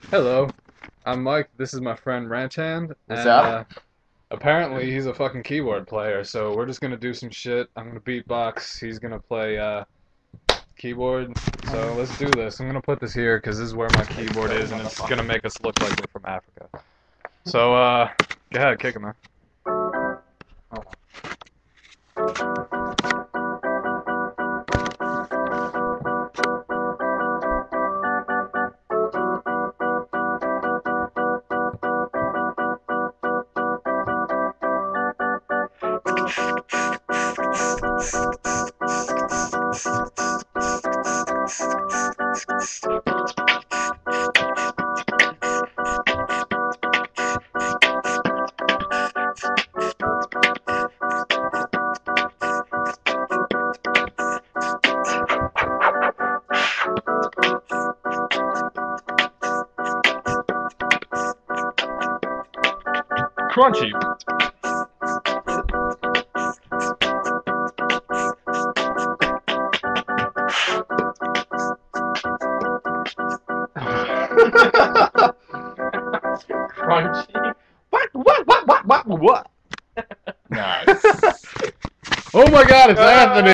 Hello, I'm Mike. This is my friend Ranch Hand, What's and up? apparently he's a fucking keyboard player. So we're just gonna do some shit. I'm gonna beatbox. He's gonna play keyboard. So let's do this. I'm gonna put this here because this is where my keyboard is, and it's gonna make us look like we're from Africa. So go ahead, kick him, man. Crunchy. Crunchy. What? Nice. Oh my God, it's Anthony.